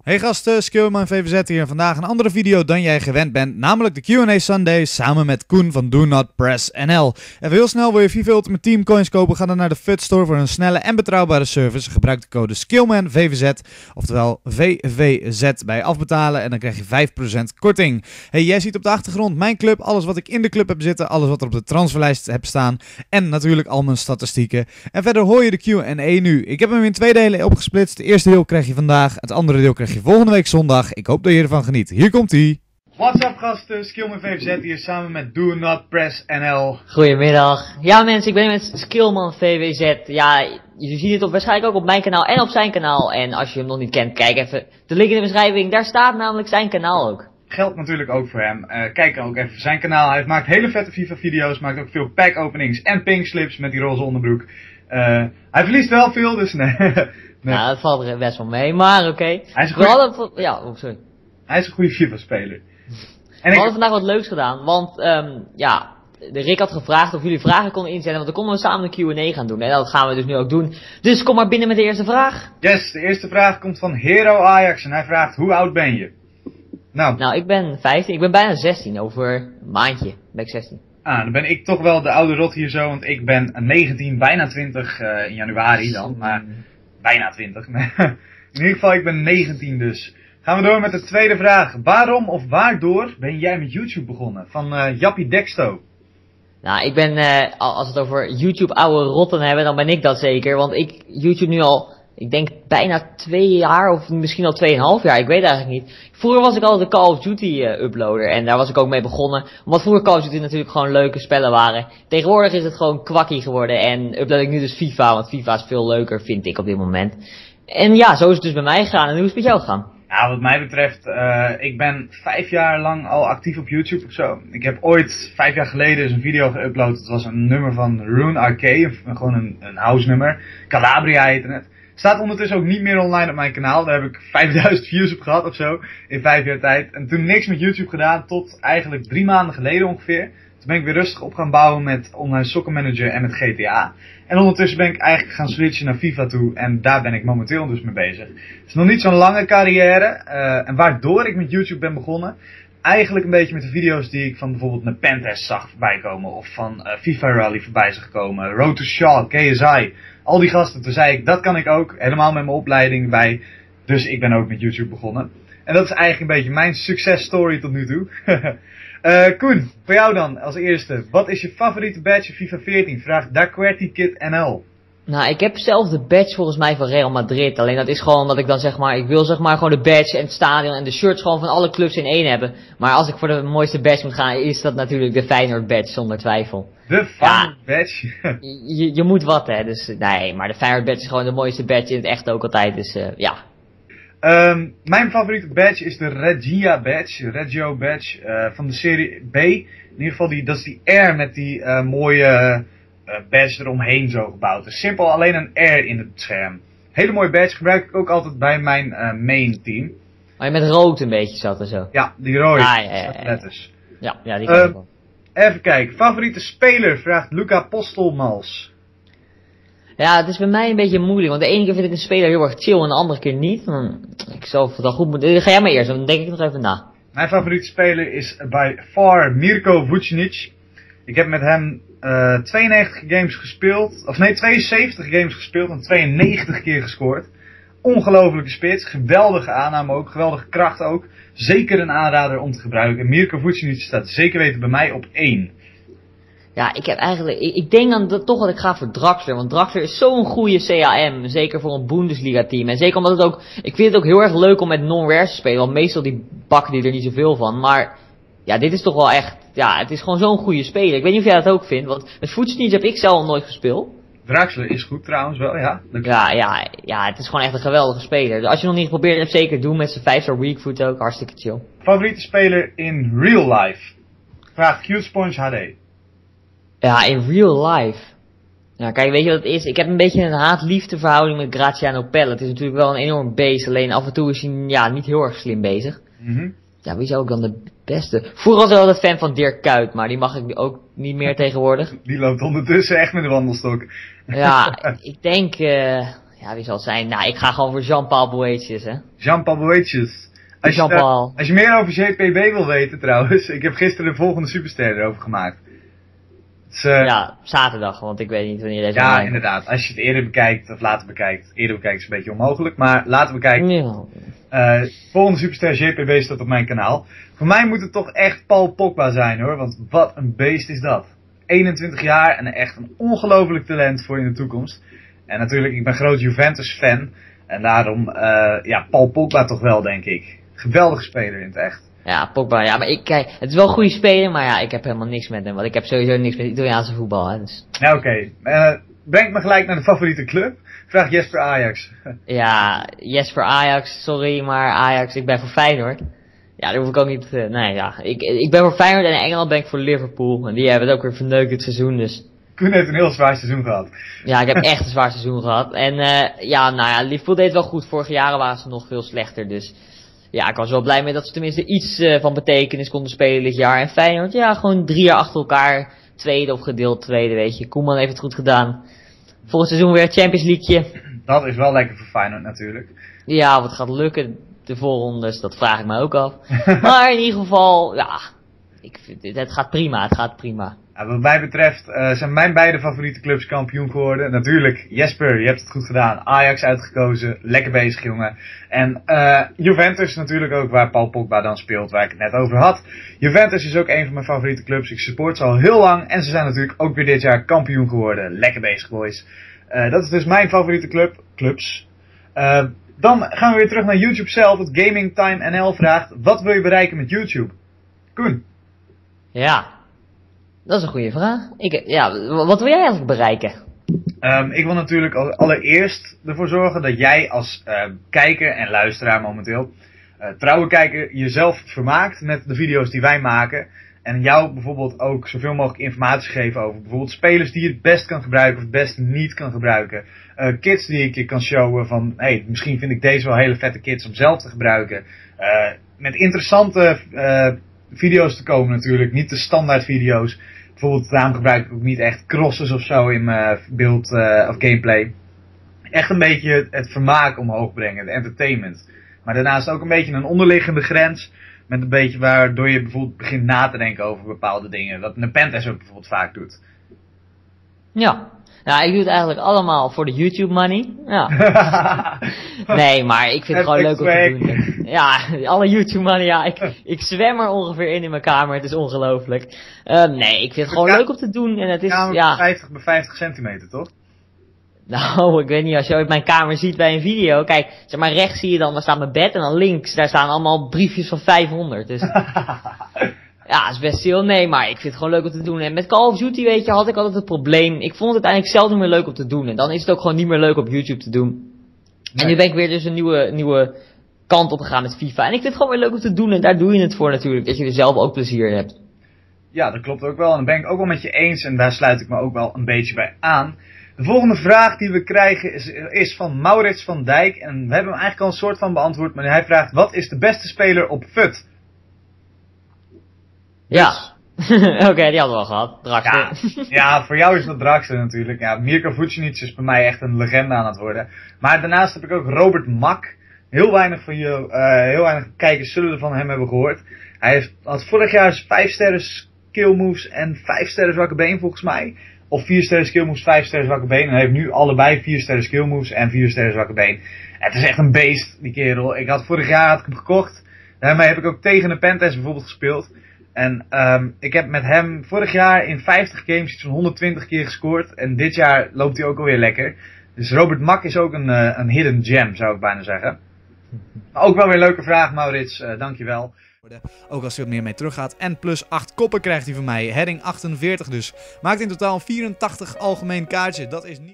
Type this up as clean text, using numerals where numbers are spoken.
Hey gasten, Skillman VVZ hier. Vandaag een andere video dan jij gewend bent, namelijk de Q&A Sunday samen met Koen van Do Not Press NL. Even heel snel, wil je FIFA Ultimate Team coins kopen, ga dan naar de FUT Store voor een snelle en betrouwbare service. Gebruik de code Skillman VVZ, oftewel VVZ bij afbetalen en dan krijg je 5% korting. Hey, jij ziet op de achtergrond mijn club, alles wat ik in de club heb zitten, alles wat er op de transferlijst heb staan en natuurlijk al mijn statistieken. En verder hoor je de Q&A nu. Ik heb hem in 2 delen opgesplitst. Het eerste deel krijg je vandaag, het andere deel krijg je volgende week zondag. Ik hoop dat je ervan geniet. Hier komt ie. What's up gasten, Skillman VVZ hier samen met Do Not Press NL. Goedemiddag. Ja mensen, ik ben met Skillman VVZ. Ja, je ziet het waarschijnlijk ook op mijn kanaal en op zijn kanaal. En als je hem nog niet kent, kijk even de link in de beschrijving. Daar staat namelijk zijn kanaal ook. Geldt natuurlijk ook voor hem. Kijk ook even zijn kanaal. Hij maakt hele vette FIFA video's, maakt ook veel pack openings en pink slips met die roze onderbroek. Hij verliest wel veel, dus nee. Nee. Nou, dat valt er best wel mee, maar oké. Hij is een goede... sorry. Hij is een goede FIFA-speler. We hadden vandaag wat leuks gedaan, want de Rick had gevraagd of jullie vragen konden inzenden, want dan konden we samen een Q&A gaan doen. En dat gaan we dus nu ook doen. Dus kom maar binnen met de eerste vraag. Yes, de eerste vraag komt van Hero Ajax en hij vraagt, hoe oud ben je? Nou, ik ben 15, ik ben bijna 16, over een maandje ben ik 16. Dan ben ik toch wel de oude rot hier zo, want ik ben 19, bijna 20 in januari dan, maar bijna 20. In ieder geval, ik ben 19 dus. Gaan we door met de tweede vraag. Waarom of waardoor ben jij met YouTube begonnen? Van Jappie Dexto. Nou, ik ben, als we het over YouTube oude rotten hebben, dan ben ik dat zeker. Want ik YouTube nu al, ik denk bijna 2 jaar of misschien al 2,5 jaar. Ik weet eigenlijk niet. Vroeger was ik altijd de Call of Duty uploader en daar was ik ook mee begonnen. Omdat vroeger Call of Duty natuurlijk gewoon leuke spellen waren. Tegenwoordig is het gewoon kwakkie geworden en upload ik nu dus FIFA. Want FIFA is veel leuker, vind ik op dit moment. En ja, zo is het dus bij mij gegaan. En hoe is het met jou gegaan? Nou, wat mij betreft, ik ben 5 jaar lang al actief op YouTube of zo. Ik heb ooit 5 jaar geleden eens een video geüpload. Het was een nummer van Rune Arcade, gewoon een house nummer. Calabria heette het. Staat ondertussen ook niet meer online op mijn kanaal. Daar heb ik 5000 views op gehad of zo, in 5 jaar tijd. En toen niks met YouTube gedaan, tot eigenlijk 3 maanden geleden ongeveer. Toen ben ik weer rustig op gaan bouwen met Online Soccer Manager en met GTA. En ondertussen ben ik eigenlijk gaan switchen naar FIFA toe. En daar ben ik momenteel dus mee bezig. Het is nog niet zo'n lange carrière. En waardoor ik met YouTube ben begonnen. Eigenlijk een beetje met de video's die ik van bijvoorbeeld een Pentest zag voorbij komen. Of van FIFA Rally voorbij zag komen. Road to Shaw, KSI. Al die gasten. Toen zei ik, dat kan ik ook. Helemaal met mijn opleiding bij. Dus ik ben ook met YouTube begonnen. En dat is eigenlijk een beetje mijn successtory tot nu toe. Koen, voor jou dan als eerste. Wat is je favoriete badge in FIFA 14? Vraagt Daquerty Kid NL. Nou, ik heb zelf de badge volgens mij van Real Madrid. Alleen dat is gewoon dat ik dan zeg maar, ik wil zeg maar gewoon de badge en het stadion en de shirts gewoon van alle clubs in één hebben. Maar als ik voor de mooiste badge moet gaan, is dat natuurlijk de Feyenoord badge zonder twijfel. De Feyenoord badge? je moet wat hè, dus nee, maar de Feyenoord badge is gewoon de mooiste badge in het echt ook altijd, dus ja. Mijn favoriete badge is de Regia badge van de serie B. In ieder geval dat is die R met die mooie badge eromheen zo gebouwd. Dus simpel alleen een R in het scherm. Hele mooie badge, gebruik ik ook altijd bij mijn main team. Maar je met rood een beetje zat en zo. Ja, die rode letters. Ja, die kan ik wel. Even kijken, favoriete speler vraagt Luca Postelmals. Ja, het is bij mij een beetje moeilijk, want de ene keer vind ik een speler heel erg chill en de andere keer niet. Ik zal het wel goed moeten. Ga jij maar eerst, dan denk ik nog even na. Mijn favoriete speler is by far Mirko Vucinic. Ik heb met hem 92 games gespeeld, of nee 72 games gespeeld en 92 keer gescoord. Ongelofelijke spits, geweldige aanname ook, geweldige kracht ook. Zeker een aanrader om te gebruiken. Mirko Vucinic staat zeker weten bij mij op 1. Ja, ik denk dan toch dat ik ga voor Draxler, want Draxler is zo'n goede CAM, zeker voor een Bundesliga team. En zeker omdat het ook, ik vind het ook heel erg leuk om met non-rares te spelen, want meestal die bakken die er niet zoveel van. Maar ja, dit is toch wel echt, ja, het is gewoon zo'n goede speler. Ik weet niet of jij dat ook vindt, want met Vucinic heb ik zelf nooit gespeeld. Draxler is goed trouwens wel, ja. Ja, het is gewoon echt een geweldige speler. Dus als je nog niet geprobeerd hebt, zeker doen met zijn 5-star weakfoot ook, hartstikke chill. Favoriete speler in real life? Vraagt Q-Sponge HD. Ja, in real life. Nou, kijk, weet je wat het is? Ik heb een beetje een haat-liefde verhouding met Graziano Pelle. Het is natuurlijk wel een enorm beest, alleen af en toe is hij niet heel erg slim bezig. Ja, wie is ook dan de beste? Vroeger was ik altijd fan van Dirk Kuyt, maar die mag ik ook niet meer tegenwoordig. Die loopt ondertussen echt met de wandelstok. Ja, ik denk, Ja, wie zal het zijn? Nou, ik ga gewoon voor Jean-Paul Boetjes, hè. Jean-Paul Boetjes. Jean-Paul. Als je meer over JPB wil weten trouwens, ik heb gisteren de volgende superster erover gemaakt. Dus, ja, zaterdag, want ik weet niet wanneer deze ja, online inderdaad. Als je het eerder bekijkt of later bekijkt. Eerder bekijkt is een beetje onmogelijk, maar later bekijken. Ja. Volgende superster JPB staat op mijn kanaal. Voor mij moet het toch echt Paul Pogba zijn hoor, want wat een beest is dat. 21 jaar en echt een ongelooflijk talent voor in de toekomst. En natuurlijk, ik ben groot Juventus fan. En daarom, ja, Paul Pogba toch wel, denk ik. Geweldige speler in het echt. Ja, Pogba, ja, maar kijk, het is wel een goede speler, maar ja, ik heb helemaal niks met hem. Want ik heb sowieso niks met Italiaanse voetbal, hè, dus. Ja, oké. Brengt me gelijk naar de favoriete club. Vraag Jesper Ajax. Ja, Jesper Ajax, sorry, maar Ajax, ik ben voor Feyenoord. Ja, daar hoef ik ook niet, nee, ja. Ik ben voor Feyenoord en in Engeland ben ik voor Liverpool. En die hebben het ook weer verneukt dit seizoen, dus. Koen heeft een heel zwaar seizoen gehad. Ja, ik heb echt een zwaar seizoen gehad. En ja, nou ja, Liverpool deed het wel goed. Vorige jaren waren ze nog veel slechter, dus. Ja, ik was wel blij mee dat ze tenminste iets van betekenis konden spelen dit jaar. En Feyenoord, ja, gewoon 3 jaar achter elkaar. Tweede of gedeeld tweede, weet je. Koeman heeft het goed gedaan. Volgend seizoen weer Champions League. Dat is wel lekker voor Feyenoord natuurlijk. Ja, wat gaat lukken de voorrondes, dat vraag ik me ook af. Maar in ieder geval, ja, ik vind, het gaat prima, het gaat prima. Ja, wat mij betreft zijn mijn beide favoriete clubs kampioen geworden. Natuurlijk, Jesper, je hebt het goed gedaan. Ajax uitgekozen, lekker bezig jongen. En Juventus natuurlijk ook, waar Paul Pogba dan speelt, waar ik het net over had. Juventus is ook een van mijn favoriete clubs. Ik support ze al heel lang en ze zijn natuurlijk ook weer dit jaar kampioen geworden. Lekker bezig boys. Dat is dus mijn favoriete clubs. Dan gaan we weer terug naar YouTube zelf. Het Gaming Time NL vraagt, wat wil je bereiken met YouTube? Koen? Ja, dat is een goede vraag. Wat wil jij eigenlijk bereiken? Ik wil natuurlijk allereerst ervoor zorgen dat jij als kijker en luisteraar momenteel, trouwe kijker, jezelf vermaakt met de video's die wij maken. En jou bijvoorbeeld ook zoveel mogelijk informatie geven over bijvoorbeeld spelers die je het best kan gebruiken of het best niet kan gebruiken. Kits die ik je kan showen van, hey, misschien vind ik deze wel hele vette kits om zelf te gebruiken. Met interessante video's te komen natuurlijk, niet de standaard video's. Bijvoorbeeld daarom gebruik ik ook niet echt crosses of zo in mijn beeld of gameplay. Echt een beetje het vermaak omhoog brengen, de entertainment. Maar daarnaast ook een beetje een onderliggende grens. Met een beetje waardoor je bijvoorbeeld begint na te denken over bepaalde dingen. Wat Nepenthes ook bijvoorbeeld vaak doet. Ja. Nou, ik doe het eigenlijk allemaal voor de YouTube money. Ja. Nee, maar ik vind het gewoon leuk om te doen. Ja, alle YouTube money, ja. Ik zwem er ongeveer in mijn kamer. Het is ongelooflijk. Nee, ik vind het gewoon leuk om te doen. En het is, ja. 50 bij 50 centimeter, toch? Nou, ik weet niet, als je ooit mijn kamer ziet bij een video, kijk, zeg maar rechts zie je dan, daar staat mijn bed en dan links, daar staan allemaal briefjes van 500, dus. Ja, is best veel, nee, maar ik vind het gewoon leuk om te doen. En met Call of Duty, weet je, had ik altijd het probleem, ik vond het uiteindelijk zelf niet meer leuk om te doen. En dan is het ook gewoon niet meer leuk op YouTube te doen. Nee. En nu ben ik weer dus een nieuwe kant op gegaan met FIFA. En ik vind het gewoon weer leuk om te doen en daar doe je het voor natuurlijk, dat je er zelf ook plezier in hebt. Ja, dat klopt ook wel en dat ben ik ook wel met je eens en daar sluit ik me ook wel een beetje bij aan. De volgende vraag die we krijgen is van Maurits van Dijk. En we hebben hem eigenlijk al een soort van beantwoord. Maar hij vraagt, wat is de beste speler op FUT? Ja, oké, die hadden we al gehad. Draxler. Ja, voor jou is dat Draxler natuurlijk. Ja, Mirko Vucinic is bij mij echt een legende aan het worden. Maar daarnaast heb ik ook Robert Mak. Heel weinig kijkers zullen er van hem hebben gehoord. Hij had vorig jaar 5 sterren skill moves en 5 sterren zwakke been volgens mij. Of 4 sterren skill moves, 5 sterren zwakke been. En hij heeft nu allebei 4 sterren skill moves en 4 sterren zwakke been. Het is echt een beest, die kerel. Vorig jaar had ik hem gekocht. Daarmee heb ik ook tegen een Pentest bijvoorbeeld gespeeld. En ik heb met hem vorig jaar in 50 games iets van 120 keer gescoord. En dit jaar loopt hij ook alweer lekker. Dus Robert Mak is ook een hidden gem, zou ik bijna zeggen. Maar ook wel weer een leuke vraag, Maurits. Dankjewel. Ook als hij wat meer mee teruggaat. En plus 8 koppen krijgt hij van mij. Heading 48 dus. Maakt in totaal 84 algemeen kaartje. Dat is niet...